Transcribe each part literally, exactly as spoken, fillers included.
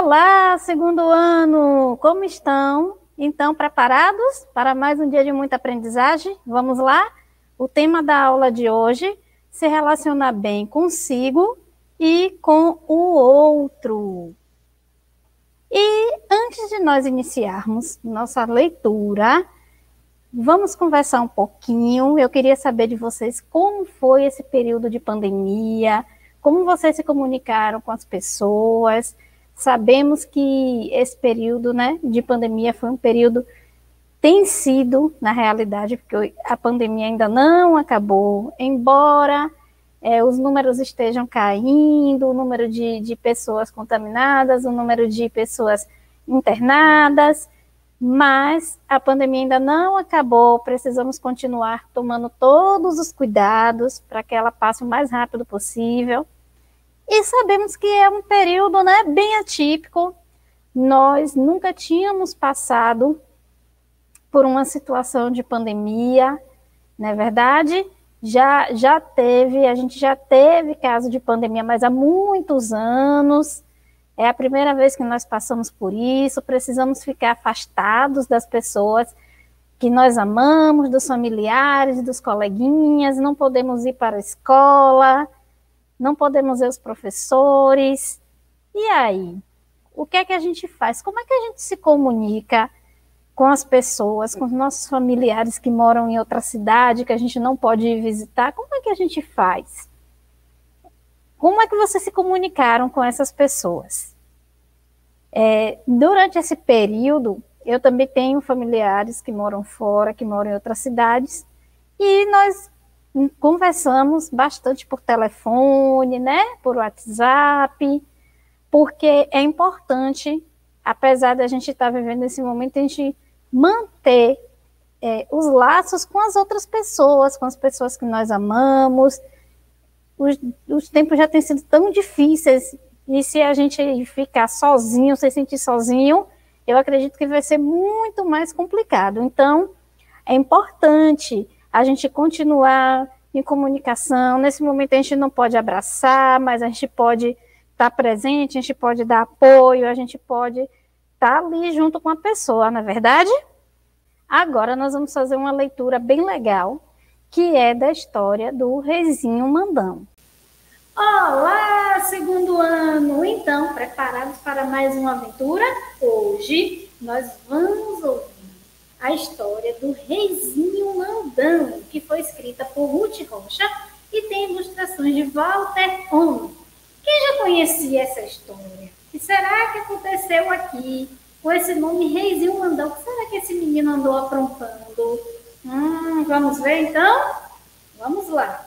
Olá, segundo ano! Como estão? Então, preparados para mais um dia de muita aprendizagem? Vamos lá? O tema da aula de hoje: se relacionar bem consigo e com o outro. E antes de nós iniciarmos nossa leitura, vamos conversar um pouquinho. Eu queria saber de vocês como foi esse período de pandemia, como vocês se comunicaram com as pessoas. Sabemos que esse período, né, de pandemia foi um período, tem sido, na realidade, porque a pandemia ainda não acabou, embora é, os números estejam caindo, o número de, de pessoas contaminadas, o número de pessoas internadas, mas a pandemia ainda não acabou, precisamos continuar tomando todos os cuidados para que ela passe o mais rápido possível. E sabemos que é um período, né, bem atípico. Nós nunca tínhamos passado por uma situação de pandemia, não é verdade? Já, já teve, a gente já teve caso de pandemia, mas há muitos anos. É a primeira vez que nós passamos por isso. Precisamos ficar afastados das pessoas que nós amamos, dos familiares, dos coleguinhas. Não podemos ir para a escola, não podemos ver os professores. E aí? O que é que a gente faz? Como é que a gente se comunica com as pessoas, com os nossos familiares que moram em outra cidade, que a gente não pode ir visitar? Como é que a gente faz? Como é que vocês se comunicaram com essas pessoas? É, durante esse período, eu também tenho familiares que moram fora, que moram em outras cidades, e nós conversamos bastante por telefone, né, por WhatsApp, porque é importante, apesar da gente estar vivendo esse momento, a gente manter é, os laços com as outras pessoas, com as pessoas que nós amamos. Os, os tempos já têm sido tão difíceis, e se a gente ficar sozinho, se sentir sozinho, eu acredito que vai ser muito mais complicado. Então, é importante a gente continuar em comunicação. Nesse momento a gente não pode abraçar, mas a gente pode estar presente, a gente pode dar apoio, a gente pode estar ali junto com a pessoa, não é verdade? Agora nós vamos fazer uma leitura bem legal, que é da história do Reizinho Mandão. Olá, segundo ano! Então, preparados para mais uma aventura? Hoje nós vamos ouvir a história do Reizinho Mandão, que foi escrita por Ruth Rocha e tem ilustrações de Walter Ong. Quem já conhecia essa história? O que será que aconteceu aqui com esse nome Reizinho Mandão? O que será que esse menino andou aprontando? Hum, vamos ver então? Vamos lá.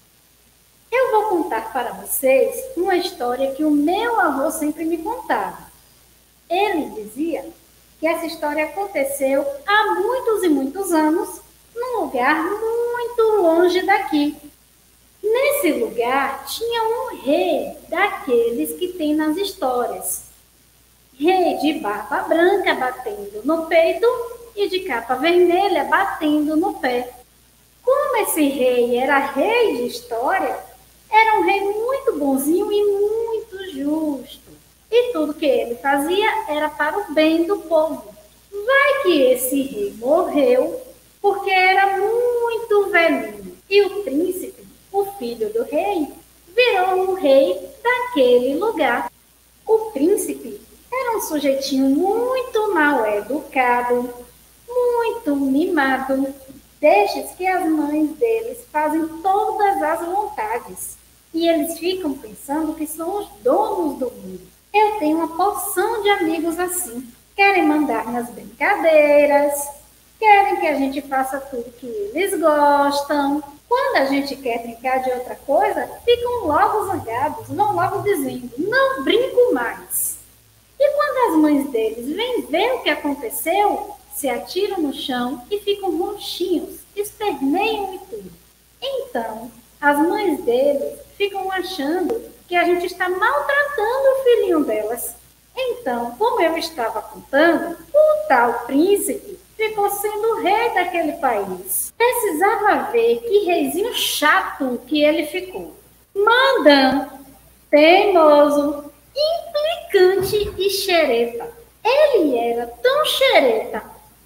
Eu vou contar para vocês uma história que o meu avô sempre me contava. Ele dizia que essa história aconteceu há muitos e muitos anos, num lugar muito longe daqui. Nesse lugar tinha um rei daqueles que tem nas histórias. Rei de barba branca batendo no peito e de capa vermelha batendo no pé. Como esse rei era rei de história, era um rei muito bonzinho e muito justo. E tudo que ele fazia era para o bem do povo. Vai que esse rei morreu porque era muito velhinho. E o príncipe, o filho do rei, virou o rei daquele lugar. O príncipe era um sujeitinho muito mal educado, muito mimado, destes que as mães deles fazem todas as vontades. E eles ficam pensando que são os donos do mundo. Eu tenho uma porção de amigos assim. Querem mandar nas brincadeiras, querem que a gente faça tudo que eles gostam. Quando a gente quer brincar de outra coisa, ficam logo zangados, vão logo dizendo, não brinco mais. E quando as mães deles vêm ver o que aconteceu, se atiram no chão e ficam roxinhos, esperneiam e tudo. Então, as mães deles ficam achando que a gente está maltratando o filhinho delas. Então, como eu estava contando, o tal príncipe ficou sendo o rei daquele país. Precisava ver que reizinho chato que ele ficou. Mandão, teimoso, implicante. cante e xereta. Ele era tão xereta,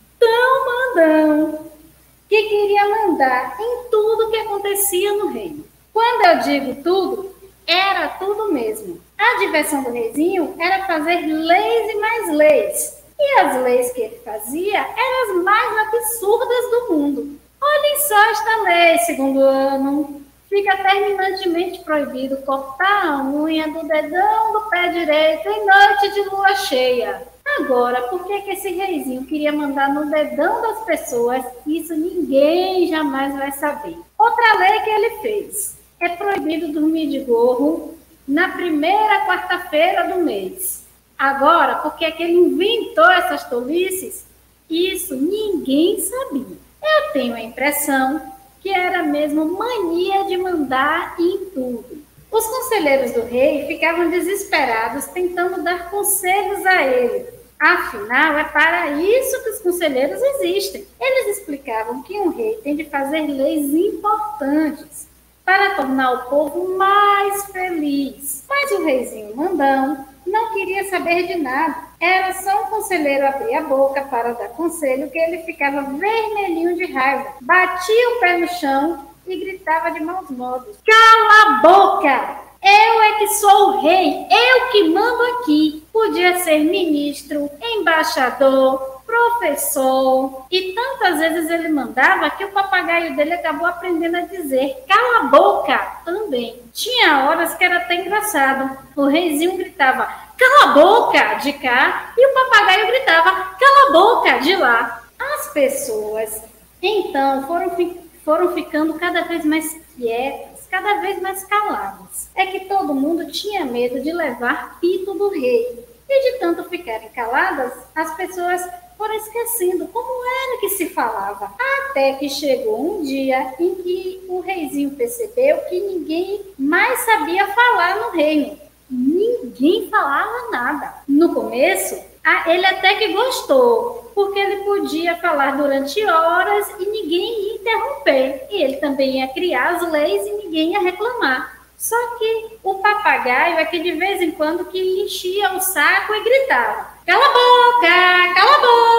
tão mandão, que queria mandar em tudo que acontecia no reino. Quando eu digo tudo, era tudo mesmo. A diversão do reizinho era fazer leis e mais leis. E as leis que ele fazia eram as mais absurdas do mundo. Olhem só esta lei, segundo ano. Fica terminantemente proibido cortar a unha do dedão do pé direito em noite de lua cheia. Agora, por que que esse reizinho queria mandar no dedão das pessoas? Isso ninguém jamais vai saber. Outra lei que ele fez. É proibido dormir de gorro na primeira quarta-feira do mês. Agora, por que que ele inventou essas tolices? Isso ninguém sabia. Eu tenho a impressão que era mesmo mania de mandar em tudo. Os conselheiros do rei ficavam desesperados tentando dar conselhos a ele. Afinal, é para isso que os conselheiros existem. Eles explicavam que um rei tem de fazer leis importantes para tornar o povo mais feliz. Mas o reizinho mandão não queria saber de nada. Era só um conselheiro abrir a boca para dar conselho que ele ficava vermelhinho de raiva, batia o pé no chão e gritava de maus modos: "Cala a boca! Eu é que sou o rei, eu que mando aqui." Podia ser ministro, embaixador, professor. E tantas vezes ele mandava que o papagaio dele acabou aprendendo a dizer "cala a boca" também. Tinha horas que era até engraçado. O reizinho gritava "cala a boca" de cá e o papagaio gritava "cala a boca" de lá. As pessoas, então, foram, foram ficando cada vez mais quietas, cada vez mais caladas. É que todo mundo tinha medo de levar pito do rei. E de tanto ficarem caladas, as pessoas foram esquecendo como era que se falava. Até que chegou um dia em que o reizinho percebeu que ninguém mais sabia falar no reino. Ninguém falava nada. No começo, ele até que gostou, porque ele podia falar durante horas e ninguém ia interromper. E ele também ia criar as leis e ninguém ia reclamar. Só que o papagaio é que de vez em quando que enchia o saco e gritava "cala a boca, cala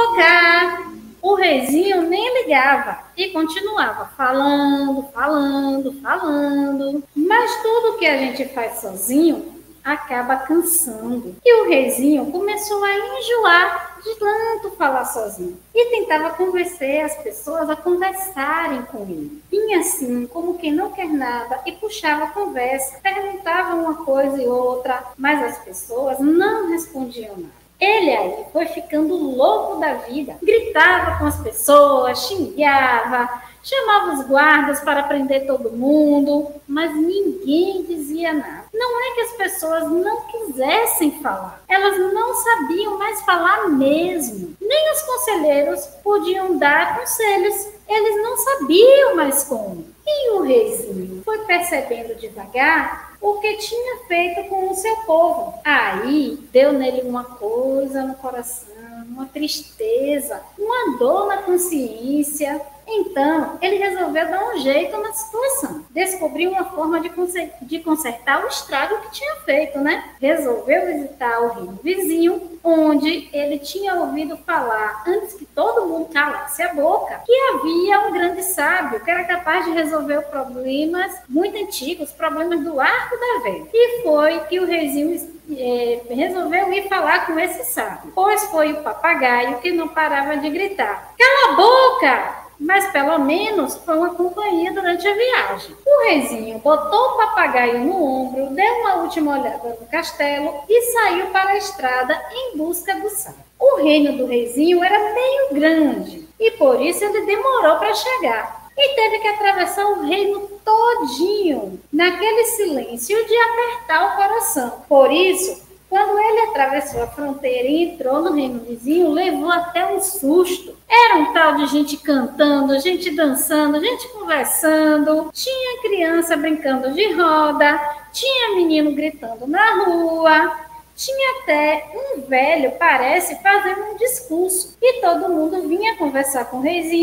a boca." O reizinho nem ligava e continuava falando, falando, falando. Mas tudo que a gente faz sozinho acaba cansando. E o reizinho começou a enjoar de tanto falar sozinho. E tentava convencer as pessoas a conversarem com ele. Vinha assim, como quem não quer nada, e puxava a conversa. Perguntava uma coisa e outra, mas as pessoas não respondiam nada. Ele aí foi ficando louco da vida. Gritava com as pessoas, xingava, chamava os guardas para prender todo mundo, mas ninguém dizia nada. Não é que as pessoas não quisessem falar, elas não sabiam mais falar mesmo. Nem os conselheiros podiam dar conselhos, eles não sabiam mais como. E o reizinho foi percebendo devagar o que tinha feito com o seu povo. Aí deu nele uma coisa no coração, uma tristeza, uma dor na consciência. Então, ele resolveu dar um jeito na situação. Descobriu uma forma de, conser- de consertar o estrago que tinha feito, né? Resolveu visitar o reino vizinho, onde ele tinha ouvido falar, antes que todo mundo calasse a boca, que havia um grande sábio que era capaz de resolver problemas muito antigos, problemas do arco da velha. E foi que o reizinho é, resolveu ir falar com esse sábio, pois foi o papagaio que não parava de gritar "cala a boca!" Mas pelo menos foi uma companhia durante a viagem. O reizinho botou o papagaio no ombro, deu uma última olhada no castelo e saiu para a estrada em busca do sábio. O reino do reizinho era meio grande e por isso ele demorou para chegar. E teve que atravessar o reino todinho, naquele silêncio de apertar o coração. Por isso, quando ele atravessou a fronteira e entrou no reino vizinho, levou até um susto. Era um tal de gente cantando, gente dançando, gente conversando. Tinha criança brincando de roda, tinha menino gritando na rua. Tinha até um velho, parece, fazendo um discurso. E todo mundo vinha conversar com o reizinho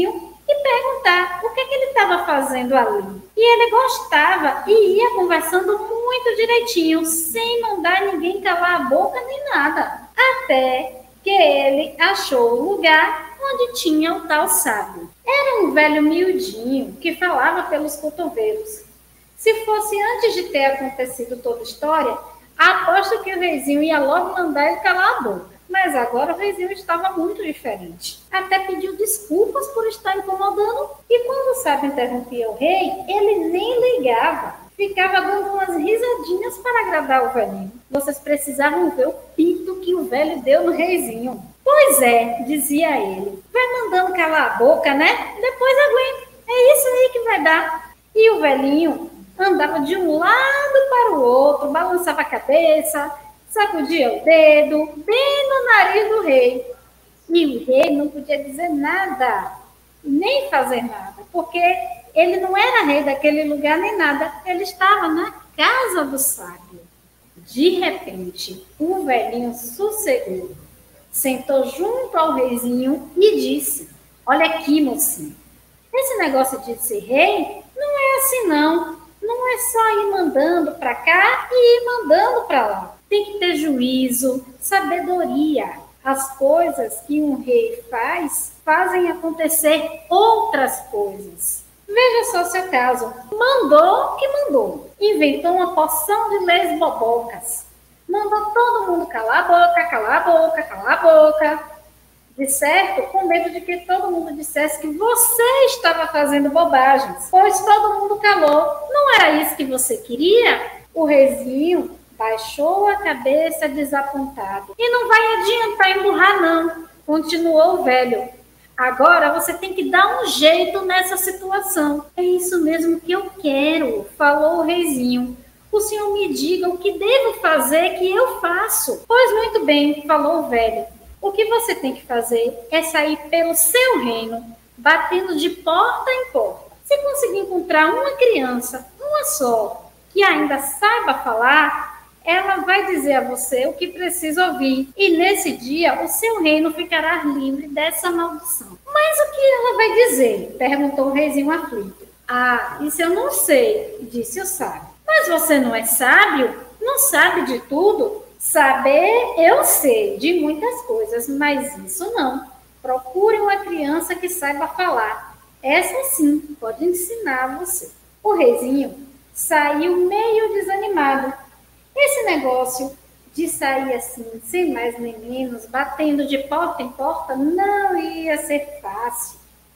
e perguntar o que, que ele estava fazendo ali. E ele gostava e ia conversando muito direitinho, sem mandar ninguém calar a boca nem nada. Até que ele achou o lugar onde tinha o tal sábio. Era um velho miudinho que falava pelos cotovelos. Se fosse antes de ter acontecido toda a história, aposto que o reizinho ia logo mandar ele calar a boca. Mas agora o reizinho estava muito diferente. Até pediu desculpas por estar incomodando e quando o sábio interrompia o rei, ele nem ligava. Ficava dando umas risadinhas para agradar o velhinho. Vocês precisavam ver o pito que o velho deu no reizinho. Pois é, dizia ele. Vai mandando calar a boca, né? Depois aguenta. É isso aí que vai dar. E o velhinho andava de um lado para o outro, balançava a cabeça, sacudia o dedo, bem no nariz do rei. E o rei não podia dizer nada, nem fazer nada, porque ele não era rei daquele lugar nem nada. Ele estava na casa do sábio. De repente, o velhinho sossegou, sentou junto ao reizinho e disse: olha aqui, mocinho, esse negócio de ser rei não é assim não. Não é só ir mandando para cá e ir mandando para lá. Tem que ter juízo, sabedoria. As coisas que um rei faz, fazem acontecer outras coisas. Veja só seu caso. Mandou que mandou. Inventou uma porção de leis bobocas. Mandou todo mundo calar a boca, calar a boca, calar a boca. De certo, com medo de que todo mundo dissesse que você estava fazendo bobagens, pois todo mundo calou. Não era isso que você queria? O reizinho baixou a cabeça desapontado. E não vai adiantar emburrar, não, continuou o velho. Agora você tem que dar um jeito nessa situação. É isso mesmo que eu quero, falou o reizinho. O senhor me diga o que devo fazer que eu faço. Pois muito bem, falou o velho. O que você tem que fazer é sair pelo seu reino, batendo de porta em porta. Se conseguir encontrar uma criança, uma só, que ainda saiba falar, ela vai dizer a você o que precisa ouvir. E nesse dia, o seu reino ficará livre dessa maldição. Mas o que ela vai dizer? Perguntou o reizinho aflito. Ah, isso eu não sei, disse o sábio. Mas você não é sábio? Não sabe de tudo? Saber, eu sei de muitas coisas, mas isso não. Procure uma criança que saiba falar. Essa sim pode ensinar você. O reizinho saiu meio desanimado. Esse negócio de sair assim, sem mais nem menos, batendo de porta em porta, não ia ser fácil.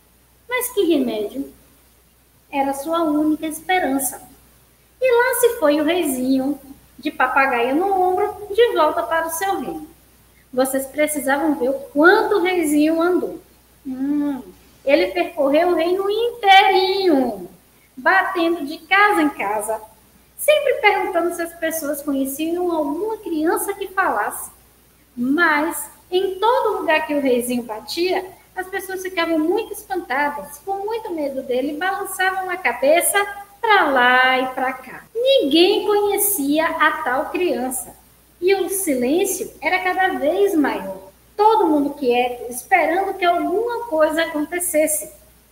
Mas que remédio? Era sua única esperança. E lá se foi o reizinho, de papagaio no ombro, de volta para o seu reino. Vocês precisavam ver o quanto o reizinho andou. Hum, ele percorreu o reino inteirinho, batendo de casa em casa, sempre perguntando se as pessoas conheciam alguma criança que falasse. Mas, em todo lugar que o reizinho batia, as pessoas ficavam muito espantadas, com muito medo dele, e balançavam a cabeça para lá e para cá. Ninguém conhecia a tal criança. E o silêncio era cada vez maior. Todo mundo quieto, esperando que alguma coisa acontecesse.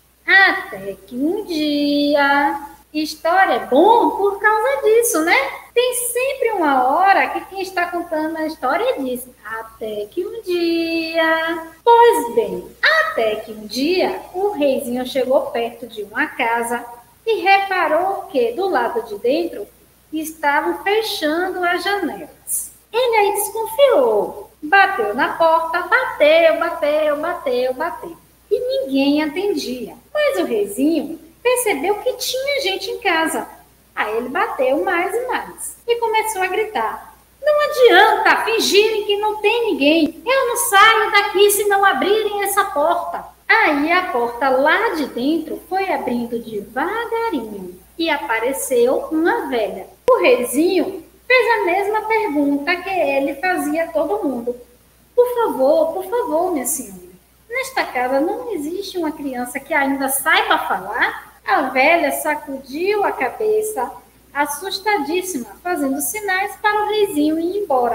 Até que um dia... História é bom por causa disso, né? Tem sempre uma hora que quem está contando a história diz: até que um dia... Pois bem, até que um dia o reizinho chegou perto de uma casa e reparou que do lado de dentro estavam fechando as janelas. Ele aí desconfiou, bateu na porta, bateu, bateu, bateu, bateu. E ninguém atendia. Mas o reizinho percebeu que tinha gente em casa. Aí ele bateu mais e mais e começou a gritar: não adianta fingirem que não tem ninguém. Eu não saio daqui se não abrirem essa porta. Aí a porta lá de dentro foi abrindo devagarinho e apareceu uma velha. O reizinho fez a mesma pergunta que ele fazia a todo mundo: por favor, por favor, minha senhora, nesta casa não existe uma criança que ainda saiba falar? A velha sacudiu a cabeça, assustadíssima, fazendo sinais para o reizinho ir embora.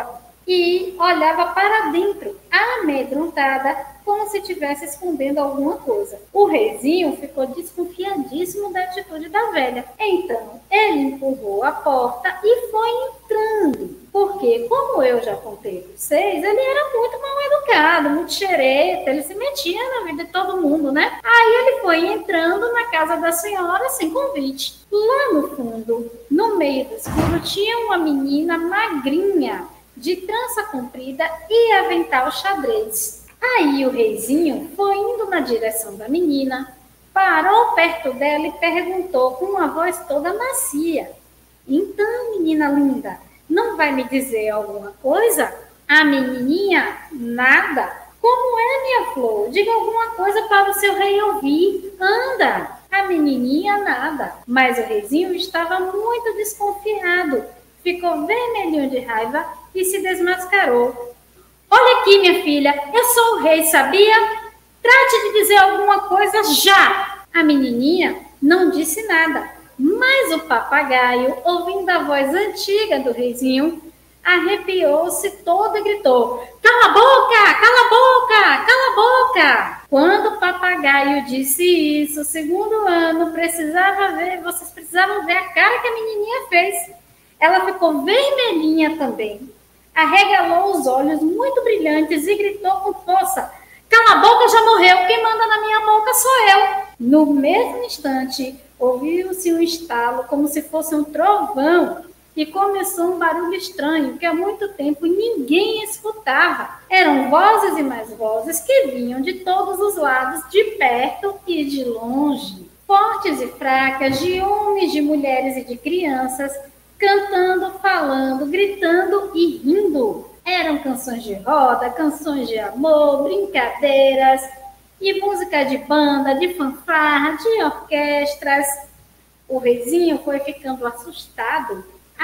e olhava para dentro, amedrontada, como se estivesse escondendo alguma coisa. O reizinho ficou desconfiadíssimo da atitude da velha. Então, ele empurrou a porta e foi entrando. Porque, como eu já contei para vocês, ele era muito mal educado, muito xereta, ele se metia na vida de todo mundo, né? Aí ele foi entrando na casa da senhora sem convite. Lá no fundo, no meio do escuro, tinha uma menina magrinha, de trança comprida e avental xadrez. Aí o reizinho foi indo na direção da menina, parou perto dela e perguntou com uma voz toda macia: então, menina linda, não vai me dizer alguma coisa? A menininha, nada. Como é, minha flor? Diga alguma coisa para o seu rei ouvir. Anda. A menininha, nada. Mas o reizinho estava muito desconfiado. Ficou vermelhinho de raiva e se desmascarou. Olha aqui, minha filha, eu sou o rei, sabia? Trate de dizer alguma coisa já. A menininha não disse nada, mas o papagaio, ouvindo a voz antiga do reizinho, arrepiou-se todo e gritou: cala a boca, cala a boca, cala a boca. Quando o papagaio disse isso, o segundo ano, precisava ver, vocês precisavam ver a cara que a menininha fez. Ela ficou vermelhinha também, arregalou os olhos muito brilhantes e gritou com força: cala a boca, já morreu, quem manda na minha boca sou eu. No mesmo instante, ouviu-se um estalo como se fosse um trovão e começou um barulho estranho que há muito tempo ninguém escutava. Eram vozes e mais vozes que vinham de todos os lados, de perto e de longe. Fortes e fracas, de homens, de mulheres e de crianças, cantando, falando, gritando e rindo. Eram canções de roda, canções de amor, brincadeiras e música de banda, de fanfarra, de orquestras. O reizinho foi ficando assustado,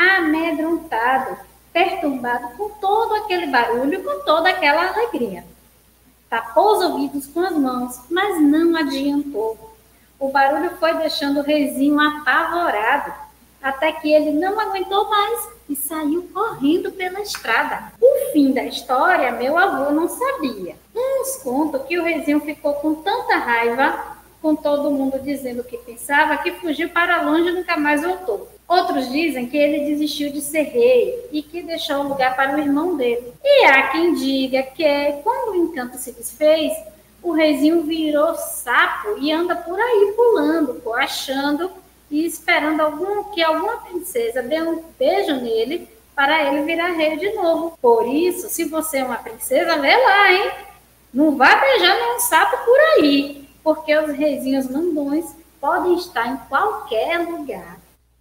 amedrontado, perturbado com todo aquele barulho, com toda aquela alegria. Tapou os ouvidos com as mãos, mas não adiantou. O barulho foi deixando o reizinho apavorado, até que ele não aguentou mais e saiu correndo pela estrada. O fim da história, meu avô não sabia. Uns contam que o reizinho ficou com tanta raiva, com todo mundo dizendo o que pensava, que fugiu para longe e nunca mais voltou. Outros dizem que ele desistiu de ser rei e que deixou o lugar para o irmão dele. E há quem diga que, quando o encanto se desfez, o reizinho virou sapo e anda por aí pulando, coachando e esperando algum, que alguma princesa dê um beijo nele para ele virar rei de novo. Por isso, se você é uma princesa, vê lá, hein? Não vá beijar nenhum sapo por aí, porque os reizinhos mandões podem estar em qualquer lugar.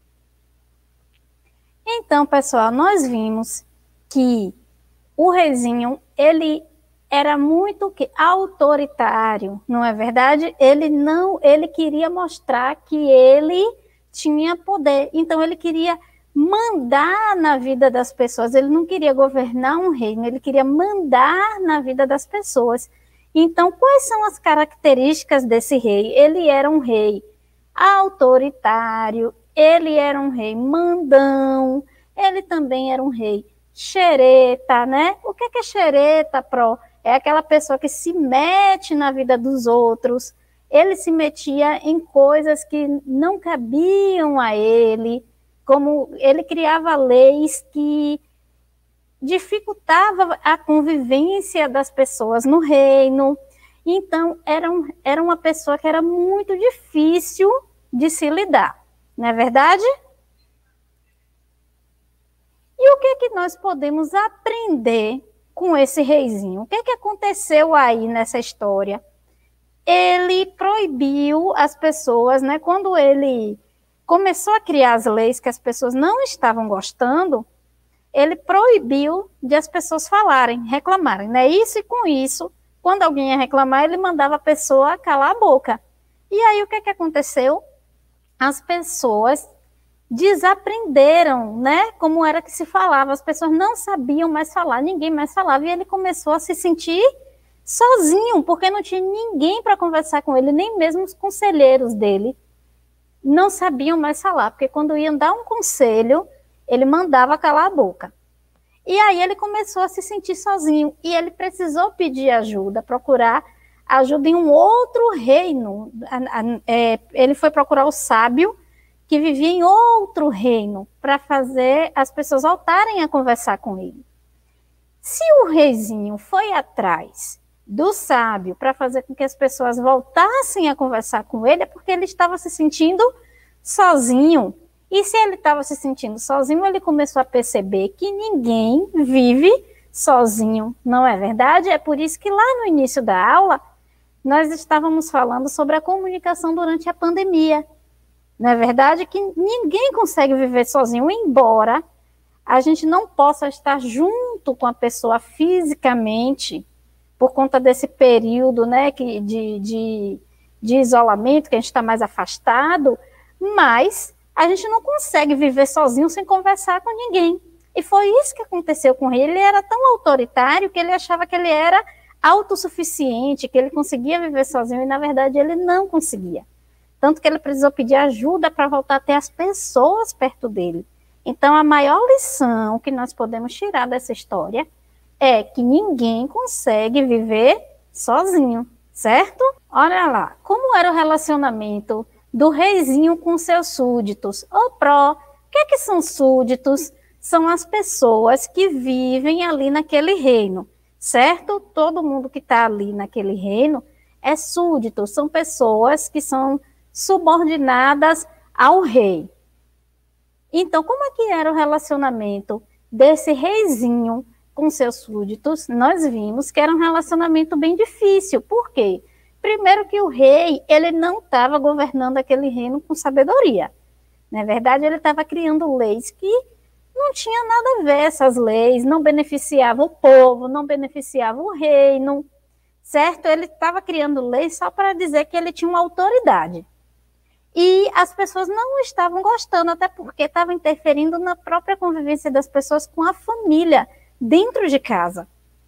Então, pessoal, nós vimos que o reizinho, ele era muito que autoritário, não é verdade? Ele não, ele queria mostrar que ele tinha poder. Então ele queria mandar na vida das pessoas. Ele não queria governar um reino, ele queria mandar na vida das pessoas. Então, quais são as características desse rei? Ele era um rei autoritário, ele era um rei mandão, ele também era um rei xereta, né? O que é xereta, Pro? É aquela pessoa que se mete na vida dos outros. Ele se metia em coisas que não cabiam a ele, como ele criava leis que dificultavam a convivência das pessoas no reino. Então, era, um, era uma pessoa que era muito difícil de se lidar, não é verdade? E o que é que nós podemos aprender com esse reizinho? O que é que aconteceu aí nessa história? Ele proibiu as pessoas, né? Quando ele começou a criar as leis que as pessoas não estavam gostando, ele proibiu de as pessoas falarem, reclamarem, né? Isso e com isso, quando alguém ia reclamar, ele mandava a pessoa calar a boca. E aí o que é que aconteceu? As pessoas desaprenderam, né? Como era que se falava. As pessoas não sabiam mais falar, ninguém mais falava, e ele começou a se sentir sozinho, porque não tinha ninguém para conversar com ele, nem mesmo os conselheiros dele não sabiam mais falar, porque quando iam dar um conselho, ele mandava calar a boca. E aí ele começou a se sentir sozinho, e ele precisou pedir ajuda, procurar ajuda em um outro reino. É, ele foi procurar o sábio, que vivia em outro reino, para fazer as pessoas voltarem a conversar com ele. Se o reizinho foi atrás do sábio para fazer com que as pessoas voltassem a conversar com ele, é porque ele estava se sentindo sozinho. E se ele estava se sentindo sozinho, ele começou a perceber que ninguém vive sozinho, não é verdade? É por isso que lá no início da aula, nós estávamos falando sobre a comunicação durante a pandemia. Não é verdade que ninguém consegue viver sozinho, embora a gente não possa estar junto com a pessoa fisicamente, por conta desse período, né, que, de, de, de isolamento, que a gente está mais afastado, mas a gente não consegue viver sozinho sem conversar com ninguém. E foi isso que aconteceu com ele. Ele era tão autoritário que ele achava que ele era autossuficiente, que ele conseguia viver sozinho, e na verdade ele não conseguia. Tanto que ele precisou pedir ajuda para voltar a ter as pessoas perto dele. Então, a maior lição que nós podemos tirar dessa história é que ninguém consegue viver sozinho, certo? Olha lá, como era o relacionamento do reizinho com seus súditos. Ô, pró, o que é que são súditos? São as pessoas que vivem ali naquele reino, certo? Todo mundo que está ali naquele reino é súdito, são pessoas que são subordinadas ao rei. Então, como é que era o relacionamento desse reizinho com seus súditos? Nós vimos que era um relacionamento bem difícil. Por quê? Primeiro que o rei, ele não estava governando aquele reino com sabedoria. Na verdade, ele estava criando leis que não tinha nada a ver. Essas leis não beneficiavam o povo, não beneficiavam o reino, certo? Ele estava criando leis só para dizer que ele tinha uma autoridade. E as pessoas não estavam gostando, até porque estava interferindo na própria convivência das pessoas com a família, dentro de casa.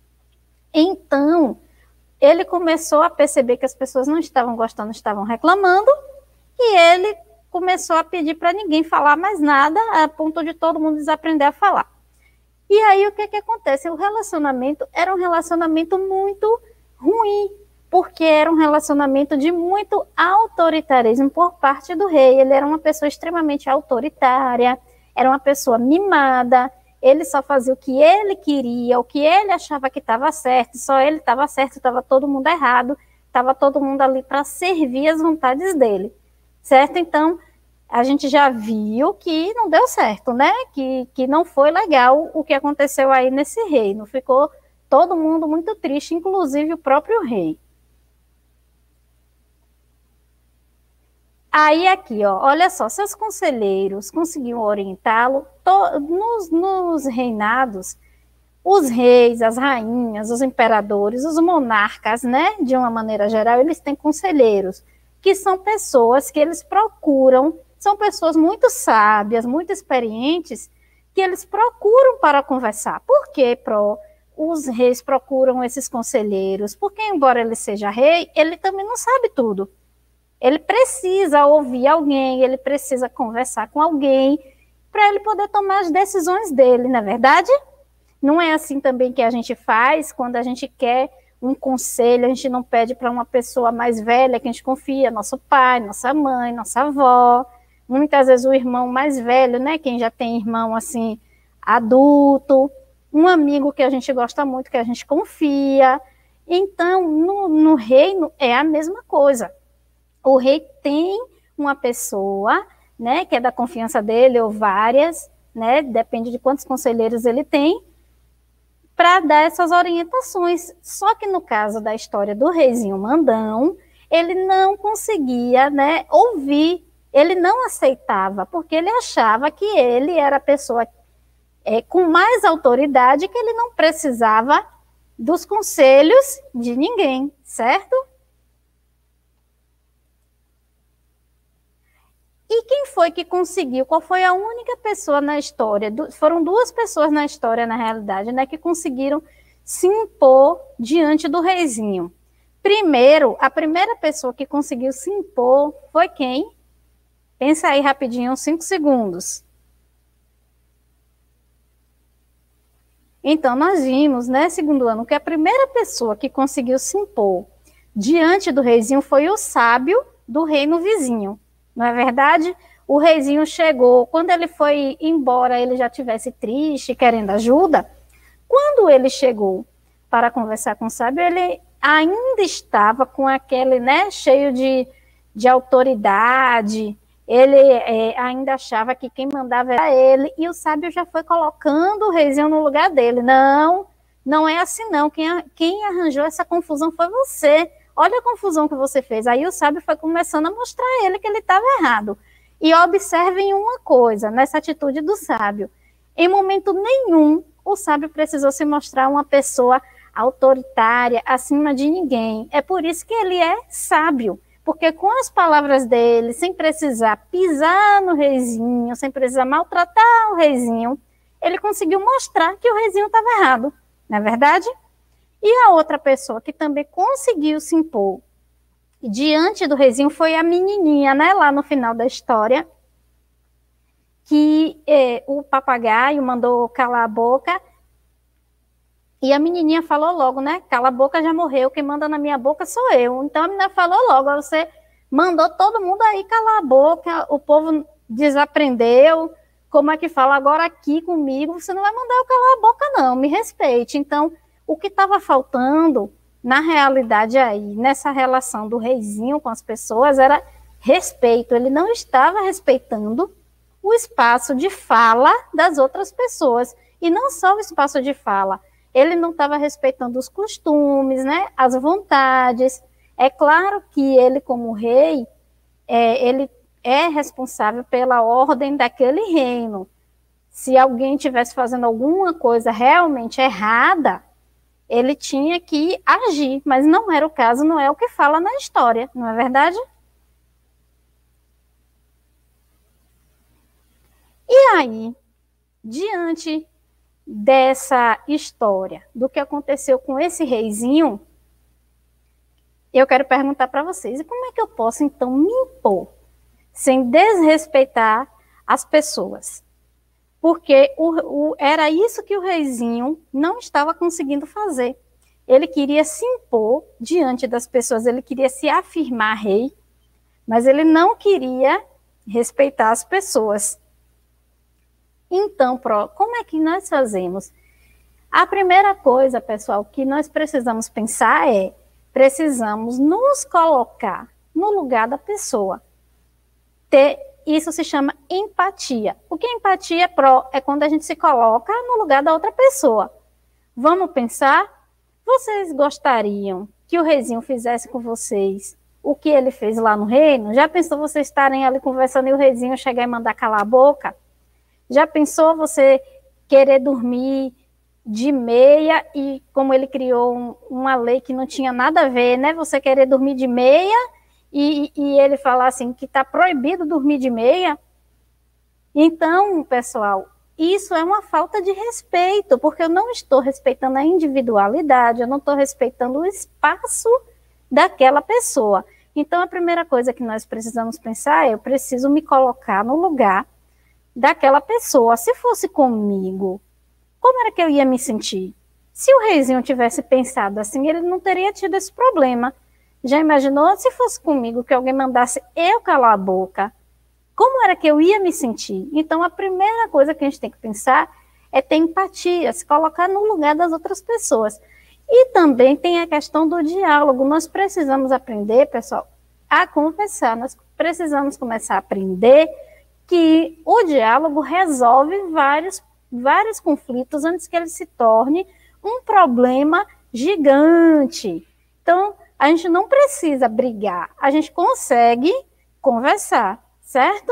Então, ele começou a perceber que as pessoas não estavam gostando, estavam reclamando, e ele começou a pedir para ninguém falar mais nada, a ponto de todo mundo desaprender a falar. E aí, o que que acontece? O relacionamento era um relacionamento muito ruim, porque era um relacionamento de muito autoritarismo por parte do rei. Ele era uma pessoa extremamente autoritária, era uma pessoa mimada, ele só fazia o que ele queria, o que ele achava que estava certo, só ele estava certo, estava todo mundo errado, estava todo mundo ali para servir as vontades dele, certo? Então, a gente já viu que não deu certo, né? Que, que não foi legal o que aconteceu aí nesse reino. Ficou todo mundo muito triste, inclusive o próprio rei. Aí aqui, ó, olha só, seus conselheiros conseguiam orientá-lo nos, nos reinados, os reis, as rainhas, os imperadores, os monarcas, né, de uma maneira geral, eles têm conselheiros, que são pessoas que eles procuram, são pessoas muito sábias, muito experientes, que eles procuram para conversar. Por que, Pro? Os reis procuram esses conselheiros? Porque, embora ele seja rei, ele também não sabe tudo. Ele precisa ouvir alguém, ele precisa conversar com alguém para ele poder tomar as decisões dele, não é verdade? Não é assim também que a gente faz quando a gente quer um conselho, a gente não pede para uma pessoa mais velha que a gente confia, nosso pai, nossa mãe, nossa avó, muitas vezes o irmão mais velho, né, quem já tem irmão assim, adulto, um amigo que a gente gosta muito, que a gente confia. Então, no, no reino é a mesma coisa. O rei tem uma pessoa, né, que é da confiança dele, ou várias, né, depende de quantos conselheiros ele tem, para dar essas orientações. Só que no caso da história do reizinho mandão, ele não conseguia, né, ouvir, ele não aceitava, porque ele achava que ele era a pessoa é, com mais autoridade, que ele não precisava dos conselhos de ninguém, certo? E quem foi que conseguiu? Qual foi a única pessoa na história? Foram duas pessoas na história, na realidade, né, que conseguiram se impor diante do reizinho. Primeiro, a primeira pessoa que conseguiu se impor foi quem? Pensa aí rapidinho, cinco segundos. Então, nós vimos, né, segundo ano, que a primeira pessoa que conseguiu se impor diante do reizinho foi o sábio do reino vizinho, não é verdade? O reizinho chegou, quando ele foi embora, ele já tivesse triste, querendo ajuda. Quando ele chegou para conversar com o sábio, ele ainda estava com aquele, né, cheio de, de autoridade, ele é, ainda achava que quem mandava era ele, e o sábio já foi colocando o reizinho no lugar dele. Não, não é assim não, quem, quem arranjou essa confusão foi você, olha a confusão que você fez. Aí o sábio foi começando a mostrar a ele que ele estava errado. E observem uma coisa, nessa atitude do sábio, em momento nenhum o sábio precisou se mostrar uma pessoa autoritária, acima de ninguém. É por isso que ele é sábio, porque com as palavras dele, sem precisar pisar no reizinho, sem precisar maltratar o reizinho, ele conseguiu mostrar que o reizinho estava errado, não é verdade? E a outra pessoa que também conseguiu se impor diante do reizinho foi a menininha, né, lá no final da história, que eh, o papagaio mandou calar a boca, e a menininha falou logo, né, cala a boca, já morreu, quem manda na minha boca sou eu. Então a menina falou logo, você mandou todo mundo aí calar a boca, o povo desaprendeu, como é que fala, agora aqui comigo, você não vai mandar eu calar a boca não, me respeite. Então, o que estava faltando, na realidade aí, nessa relação do reizinho com as pessoas, era respeito. Ele não estava respeitando o espaço de fala das outras pessoas. E não só o espaço de fala, ele não estava respeitando os costumes, né, as vontades. É claro que ele, como rei, é, ele é responsável pela ordem daquele reino. Se alguém estivesse fazendo alguma coisa realmente errada, ele tinha que agir, mas não era o caso, não é o que fala na história, não é verdade? E aí, diante dessa história, do que aconteceu com esse reizinho, eu quero perguntar para vocês, e como é que eu posso então me impor, sem desrespeitar as pessoas? Porque o, o, era isso que o reizinho não estava conseguindo fazer. Ele queria se impor diante das pessoas, ele queria se afirmar rei, mas ele não queria respeitar as pessoas. Então, como é que nós fazemos? A primeira coisa, pessoal, que nós precisamos pensar é, precisamos nos colocar no lugar da pessoa. Ter, isso se chama empatia. O que é empatia pró? É quando a gente se coloca no lugar da outra pessoa. Vamos pensar? Vocês gostariam que o reizinho fizesse com vocês o que ele fez lá no reino? Já pensou vocês estarem ali conversando e o reizinho chegar e mandar calar a boca? Já pensou você querer dormir de meia e como ele criou um, uma lei que não tinha nada a ver, né? Você querer dormir de meia e, e ele falar assim que está proibido dormir de meia? Então, pessoal, isso é uma falta de respeito, porque eu não estou respeitando a individualidade, eu não estou respeitando o espaço daquela pessoa. Então, a primeira coisa que nós precisamos pensar é, eu preciso me colocar no lugar daquela pessoa. Se fosse comigo, como era que eu ia me sentir? Se o reizinho tivesse pensado assim, ele não teria tido esse problema. Já imaginou se fosse comigo que alguém mandasse eu calar a boca? Como era que eu ia me sentir? Então, a primeira coisa que a gente tem que pensar é ter empatia, se colocar no lugar das outras pessoas. E também tem a questão do diálogo. Nós precisamos aprender, pessoal, a conversar. Nós precisamos começar a aprender que o diálogo resolve vários, vários conflitos antes que ele se torne um problema gigante. Então, a gente não precisa brigar, a gente consegue conversar, certo?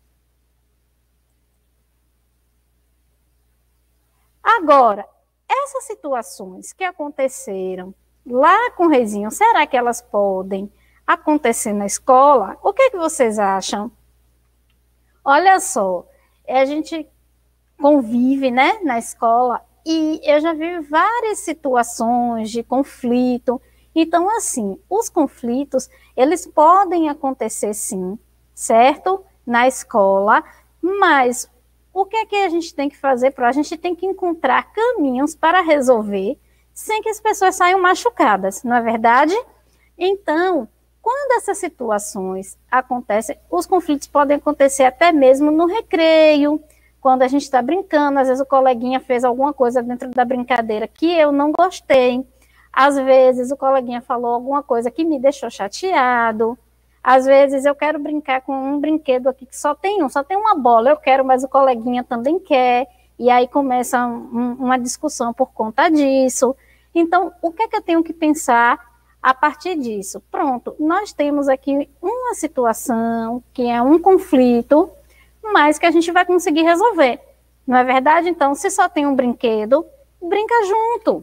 Agora, essas situações que aconteceram lá com o reizinho, será que elas podem acontecer na escola? O que é que vocês acham? Olha só, a gente convive, né, na escola e eu já vi várias situações de conflito. Então, assim, os conflitos, eles podem acontecer sim, certo? Na escola, mas o que é que a gente tem que fazer? A gente tem que encontrar caminhos para resolver sem que as pessoas saiam machucadas, não é verdade? Então, quando essas situações acontecem, os conflitos podem acontecer até mesmo no recreio, quando a gente está brincando, às vezes o coleguinha fez alguma coisa dentro da brincadeira que eu não gostei, às vezes o coleguinha falou alguma coisa que me deixou chateado, às vezes eu quero brincar com um brinquedo aqui que só tem um, só tem uma bola, eu quero, mas o coleguinha também quer, e aí começa um, uma discussão por conta disso. Então, o que é que eu tenho que pensar a partir disso? Pronto, nós temos aqui uma situação que é um conflito, mas que a gente vai conseguir resolver. Não é verdade? Então, se só tem um brinquedo, brinca junto.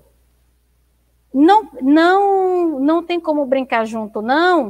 Não, não, não tem como brincar junto, não.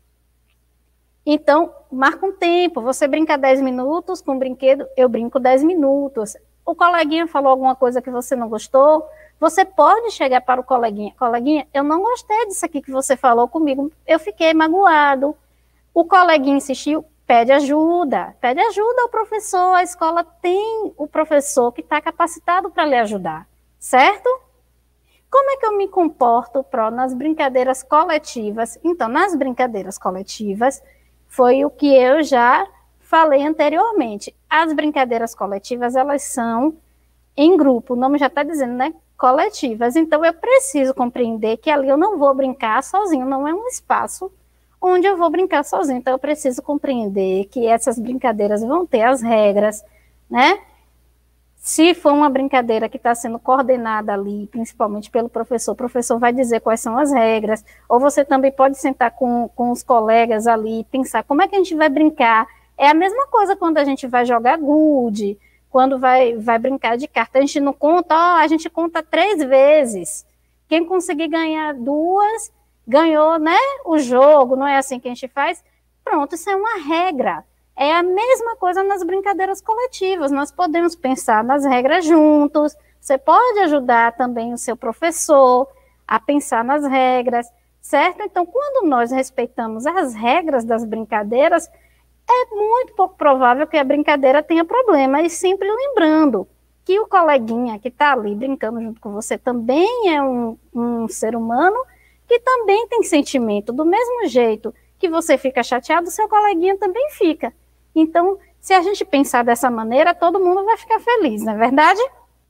Então, marca um tempo. Você brinca dez minutos com o brinquedo, eu brinco dez minutos. O coleguinha falou alguma coisa que você não gostou, você pode chegar para o coleguinha. Coleguinha, eu não gostei disso aqui que você falou comigo, eu fiquei magoado. O coleguinha insistiu, pede ajuda. Pede ajuda ao professor, a escola tem o professor que está capacitado para lhe ajudar, certo? Como é que eu me comporto pro, nas brincadeiras coletivas? Então, nas brincadeiras coletivas, foi o que eu já falei anteriormente. As brincadeiras coletivas, elas são em grupo, o nome já está dizendo, né? Coletivas. Então, eu preciso compreender que ali eu não vou brincar sozinho, não é um espaço onde eu vou brincar sozinho. Então, eu preciso compreender que essas brincadeiras vão ter as regras, né? Se for uma brincadeira que está sendo coordenada ali, principalmente pelo professor, o professor vai dizer quais são as regras, ou você também pode sentar com, com os colegas ali e pensar como é que a gente vai brincar. É a mesma coisa quando a gente vai jogar gude, quando vai, vai brincar de carta. A gente não conta, ó, a gente conta três vezes. Quem conseguir ganhar duas, ganhou, né, o jogo, não é assim que a gente faz? Pronto, isso é uma regra. É a mesma coisa nas brincadeiras coletivas, nós podemos pensar nas regras juntos, você pode ajudar também o seu professor a pensar nas regras, certo? Então, quando nós respeitamos as regras das brincadeiras, é muito pouco provável que a brincadeira tenha problema, e sempre lembrando que o coleguinha que está ali brincando junto com você também é um, um ser humano que também tem sentimento, do mesmo jeito que você fica chateado, seu coleguinha também fica. Então, se a gente pensar dessa maneira, todo mundo vai ficar feliz, não é verdade?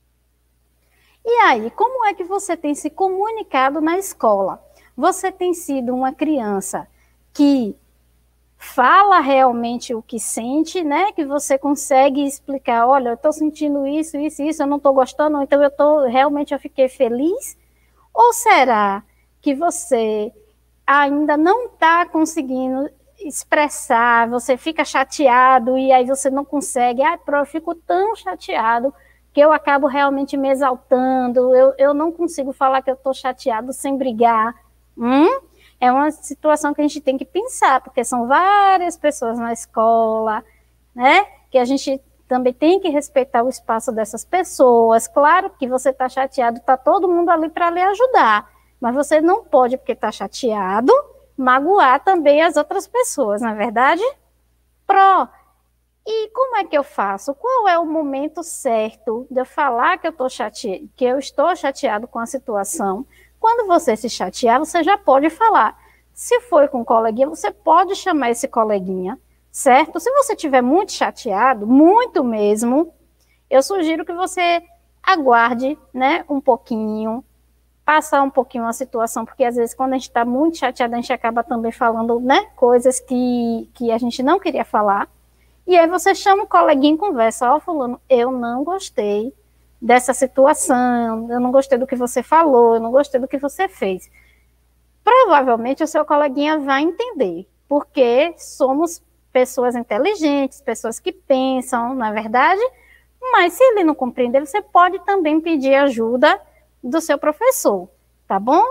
E aí, como é que você tem se comunicado na escola? Você tem sido uma criança que fala realmente o que sente, né? Que você consegue explicar, olha, eu estou sentindo isso, isso, isso, eu não estou gostando, então eu tô, realmente eu fiquei feliz? Ou será que você ainda não está conseguindo expressar, você fica chateado e aí você não consegue, ah, eu fico tão chateado que eu acabo realmente me exaltando, eu, eu não consigo falar que eu estou chateado sem brigar. Hum? É uma situação que a gente tem que pensar, porque são várias pessoas na escola, né, que a gente também tem que respeitar o espaço dessas pessoas. Claro que você está chateado, está todo mundo ali para lhe ajudar, mas você não pode, porque está chateado, magoar também as outras pessoas, não é verdade? Pro, e como é que eu faço? Qual é o momento certo de eu falar que eu, tô chate... que eu estou chateado com a situação? Quando você se chatear, você já pode falar. Se for com um coleguinha, você pode chamar esse coleguinha, certo? Se você estiver muito chateado, muito mesmo, eu sugiro que você aguarde, né, um pouquinho, passar um pouquinho a situação, porque às vezes quando a gente está muito chateado, a gente acaba também falando, né, coisas que, que a gente não queria falar, e aí você chama o coleguinha e conversa, ó, fulano, eu não gostei dessa situação, eu não gostei do que você falou, eu não gostei do que você fez. Provavelmente o seu coleguinha vai entender, porque somos pessoas inteligentes, pessoas que pensam, não é verdade? Mas se ele não compreender, você pode também pedir ajuda do seu professor, tá bom?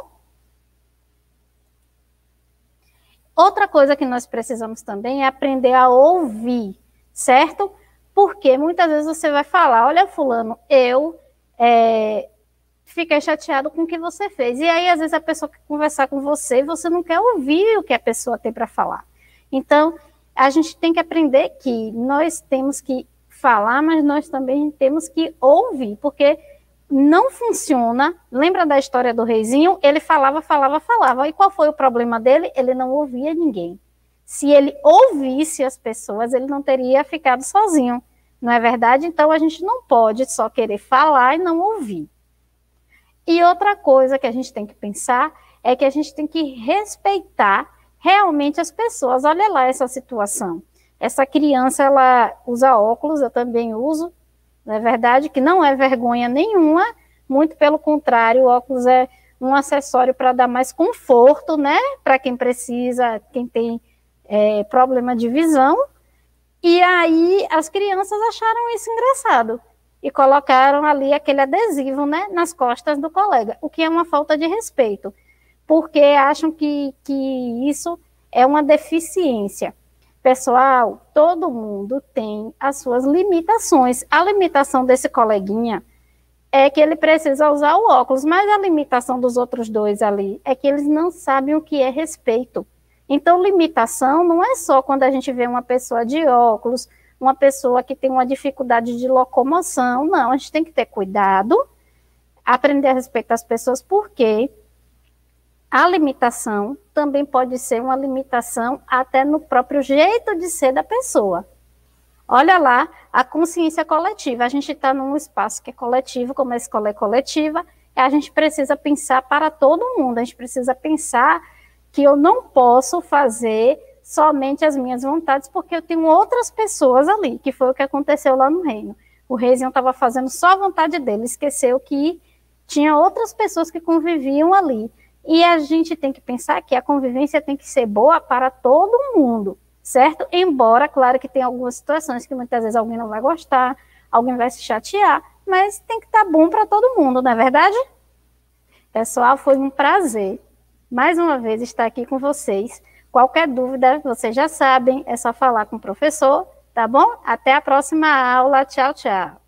Outra coisa que nós precisamos também é aprender a ouvir, certo? Porque muitas vezes você vai falar, olha, fulano, eu é, fiquei chateado com o que você fez. E aí, às vezes, a pessoa quer conversar com você e você não quer ouvir o que a pessoa tem para falar. Então, a gente tem que aprender que nós temos que falar, mas nós também temos que ouvir, porque não funciona. Lembra da história do reizinho? Ele falava, falava, falava. E qual foi o problema dele? Ele não ouvia ninguém. Se ele ouvisse as pessoas, ele não teria ficado sozinho. Não é verdade? Então, a gente não pode só querer falar e não ouvir. E outra coisa que a gente tem que pensar é que a gente tem que respeitar realmente as pessoas. Olha lá essa situação. Essa criança, ela usa óculos, eu também uso. Não é verdade? Que não é vergonha nenhuma. Muito pelo contrário, o óculos é um acessório para dar mais conforto, né? Para quem precisa, quem tem é, problema de visão. E aí as crianças acharam isso engraçado e colocaram ali aquele adesivo, né, nas costas do colega, o que é uma falta de respeito, porque acham que, que isso é uma deficiência. Pessoal, todo mundo tem as suas limitações. A limitação desse coleguinha é que ele precisa usar o óculos, mas a limitação dos outros dois ali é que eles não sabem o que é respeito. Então, limitação não é só quando a gente vê uma pessoa de óculos, uma pessoa que tem uma dificuldade de locomoção. Não, a gente tem que ter cuidado, aprender a respeitar as pessoas, porque a limitação também pode ser uma limitação até no próprio jeito de ser da pessoa. Olha lá, a consciência coletiva. A gente está num espaço que é coletivo, como a escola é coletiva, e a gente precisa pensar para todo mundo, a gente precisa pensar que eu não posso fazer somente as minhas vontades, porque eu tenho outras pessoas ali, que foi o que aconteceu lá no reino. O reizinho estava fazendo só a vontade dele, esqueceu que tinha outras pessoas que conviviam ali. E a gente tem que pensar que a convivência tem que ser boa para todo mundo, certo? Embora, claro que tem algumas situações que muitas vezes alguém não vai gostar, alguém vai se chatear, mas tem que estar bom para todo mundo, não é verdade? Pessoal, foi um prazer mais uma vez estar aqui com vocês. Qualquer dúvida, vocês já sabem, é só falar com o professor, tá bom? Até a próxima aula. Tchau, tchau.